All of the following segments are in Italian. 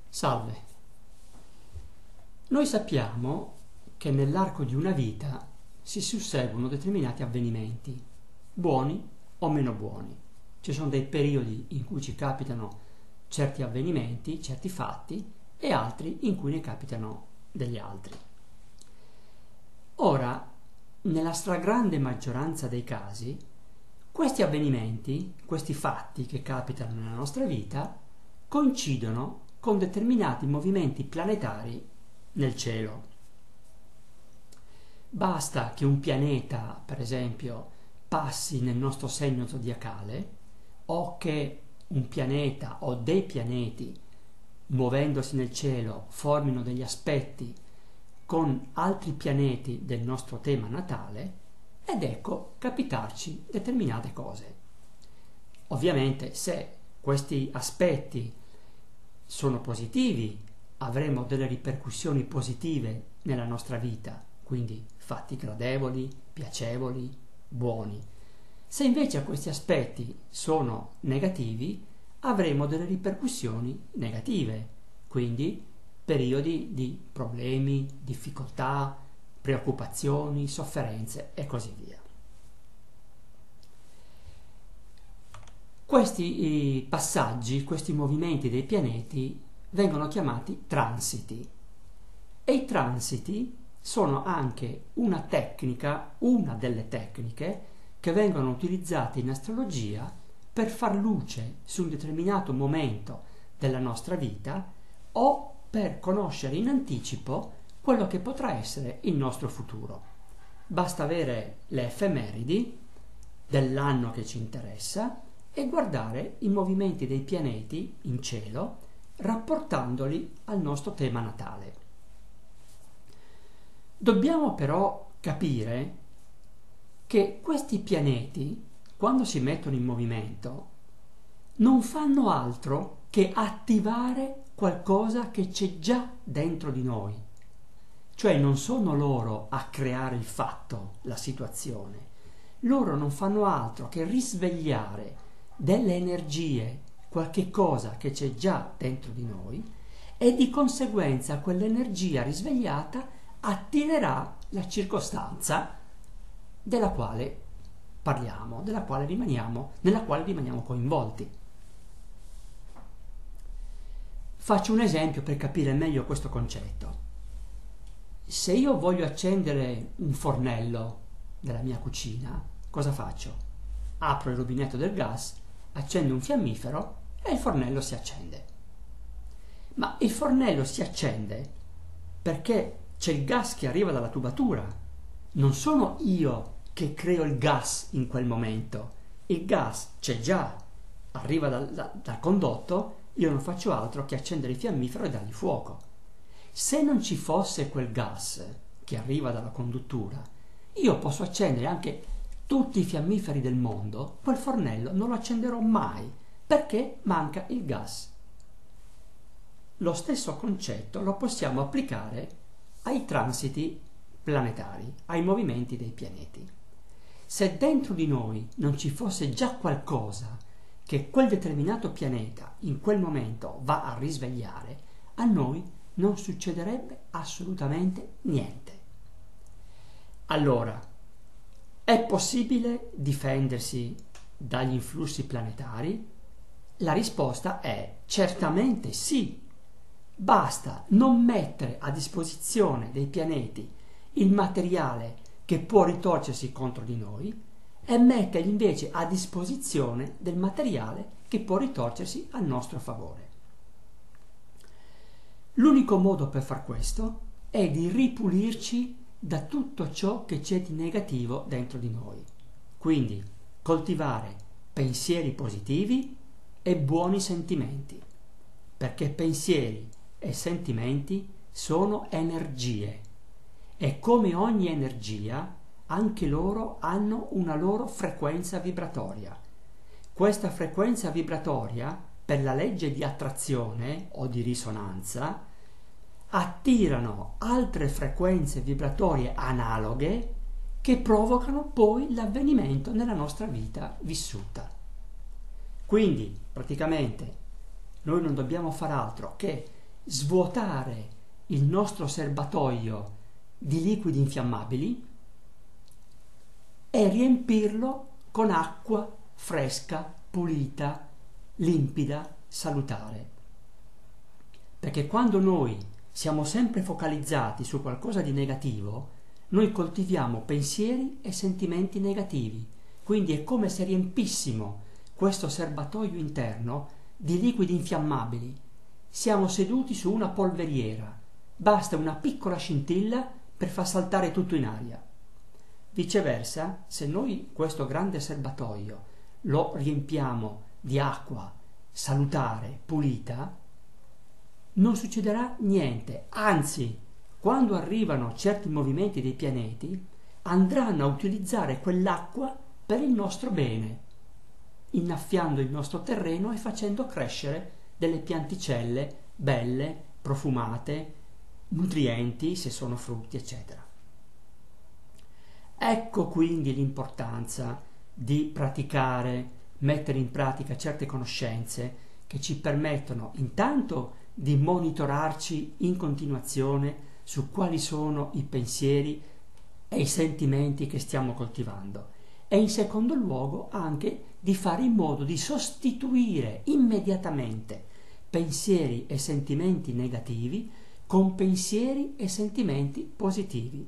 Salve. Noi sappiamo che nell'arco di una vita si susseguono determinati avvenimenti, buoni o meno buoni. Ci sono dei periodi in cui ci capitano certi avvenimenti, certi fatti, e altri in cui ne capitano degli altri. Ora, nella stragrande maggioranza dei casi, questi avvenimenti, questi fatti che capitano nella nostra vita, coincidono con determinati movimenti planetari nel cielo. Basta che un pianeta, per esempio, passi nel nostro segno zodiacale, o che un pianeta o dei pianeti, muovendosi nel cielo, formino degli aspetti con altri pianeti del nostro tema natale, ed ecco capitarci determinate cose. Ovviamente, se questi aspetti sono positivi, avremo delle ripercussioni positive nella nostra vita, quindi fatti gradevoli, piacevoli, buoni. Se invece questi aspetti sono negativi, avremo delle ripercussioni negative, quindi periodi di problemi, difficoltà, preoccupazioni, sofferenze e così via. Questi passaggi, questi movimenti dei pianeti vengono chiamati transiti, e i transiti sono anche una delle tecniche che vengono utilizzate in astrologia per far luce su un determinato momento della nostra vita o per conoscere in anticipo quello che potrà essere il nostro futuro. Basta avere le effemeridi dell'anno che ci interessa e guardare i movimenti dei pianeti in cielo, rapportandoli al nostro tema natale. Dobbiamo però capire che questi pianeti, quando si mettono in movimento, non fanno altro che attivare qualcosa che c'è già dentro di noi. Cioè non sono loro a creare il fatto, la situazione. Loro non fanno altro che risvegliare delle energie, qualche cosa che c'è già dentro di noi, e di conseguenza quell'energia risvegliata attirerà la circostanza della quale parliamo, nella quale rimaniamo coinvolti. Faccio un esempio per capire meglio questo concetto. Se io voglio accendere un fornello della mia cucina, cosa faccio? Apro il rubinetto del gas, accendo un fiammifero e il fornello si accende. Ma il fornello si accende perché c'è il gas che arriva dalla tubatura. Non sono io che creo il gas in quel momento. Il gas c'è già, arriva dal condotto, io non faccio altro che accendere il fiammifero e dargli fuoco. Se non ci fosse quel gas che arriva dalla conduttura, io posso accendere anche tutti i fiammiferi del mondo, quel fornello non lo accenderò mai, perché manca il gas. Lo stesso concetto lo possiamo applicare ai transiti planetari, ai movimenti dei pianeti. Se dentro di noi non ci fosse già qualcosa che quel determinato pianeta in quel momento va a risvegliare, a noi non succederebbe assolutamente niente. Allora, è possibile difendersi dagli influssi planetari? La risposta è certamente sì. Basta non mettere a disposizione dei pianeti il materiale che può ritorcersi contro di noi e metterli invece a disposizione del materiale che può ritorcersi a nostro favore. L'unico modo per far questo è di ripulirci da tutto ciò che c'è di negativo dentro di noi. Quindi coltivare pensieri positivi e buoni sentimenti, perché pensieri e sentimenti sono energie e come ogni energia anche loro hanno una loro frequenza vibratoria. Questa frequenza vibratoria, per la legge di attrazione o di risonanza, attirano altre frequenze vibratorie analoghe che provocano poi l'avvenimento nella nostra vita vissuta. Quindi praticamente noi non dobbiamo far altro che svuotare il nostro serbatoio di liquidi infiammabili e riempirlo con acqua fresca, pulita, limpida, salutare. Perché quando noi siamo sempre focalizzati su qualcosa di negativo, noi coltiviamo pensieri e sentimenti negativi. Quindi è come se riempissimo questo serbatoio interno di liquidi infiammabili. Siamo seduti su una polveriera. Basta una piccola scintilla per far saltare tutto in aria. Viceversa, se noi questo grande serbatoio lo riempiamo di acqua salutare, pulita, non succederà niente. Anzi, quando arrivano certi movimenti dei pianeti, andranno a utilizzare quell'acqua per il nostro bene, innaffiando il nostro terreno e facendo crescere delle pianticelle belle, profumate, nutrienti, se sono frutti, eccetera. Ecco quindi l'importanza di praticare, mettere in pratica certe conoscenze che ci permettono intanto di monitorarci in continuazione su quali sono i pensieri e i sentimenti che stiamo coltivando e in secondo luogo anche di fare in modo di sostituire immediatamente pensieri e sentimenti negativi con pensieri e sentimenti positivi,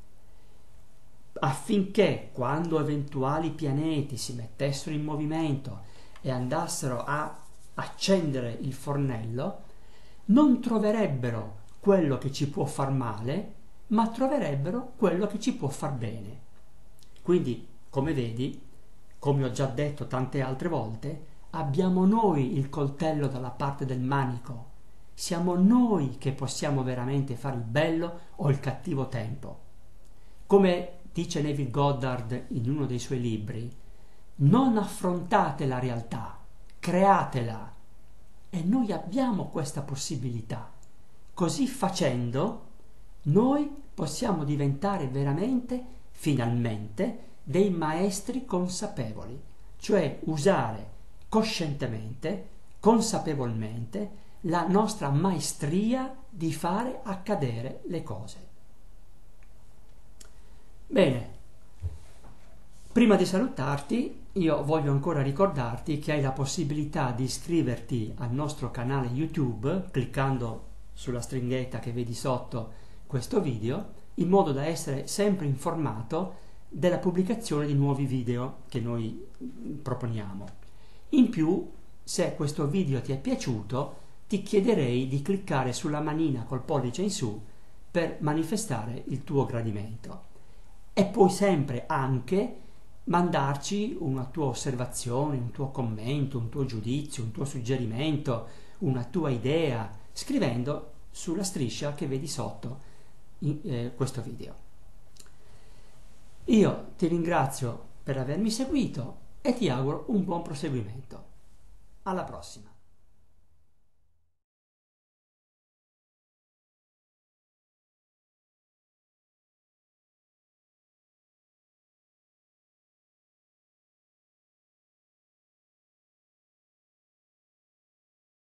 affinché quando eventuali pianeti si mettessero in movimento e andassero a accendere il fornello, non troverebbero quello che ci può far male, ma troverebbero quello che ci può far bene. Quindi, come vedi, come ho già detto tante altre volte, abbiamo noi il coltello dalla parte del manico. Siamo noi che possiamo veramente fare il bello o il cattivo tempo. Come dice Neville Goddard in uno dei suoi libri, non affrontate la realtà, createla. E noi abbiamo questa possibilità. Così facendo, noi possiamo diventare veramente, finalmente, dei maestri consapevoli, cioè usare coscientemente, consapevolmente, la nostra maestria di fare accadere le cose. Bene, prima di salutarti, io voglio ancora ricordarti che hai la possibilità di iscriverti al nostro canale YouTube cliccando sulla stringhetta che vedi sotto questo video, in modo da essere sempre informato della pubblicazione di nuovi video che noi proponiamo. In più, se questo video ti è piaciuto, ti chiederei di cliccare sulla manina col pollice in su per manifestare il tuo gradimento. E puoi sempre anche mandarci una tua osservazione, un tuo commento, un tuo giudizio, un tuo suggerimento, una tua idea, scrivendo sulla striscia che vedi sotto questo video. Io ti ringrazio per avermi seguito e ti auguro un buon proseguimento. Alla prossima!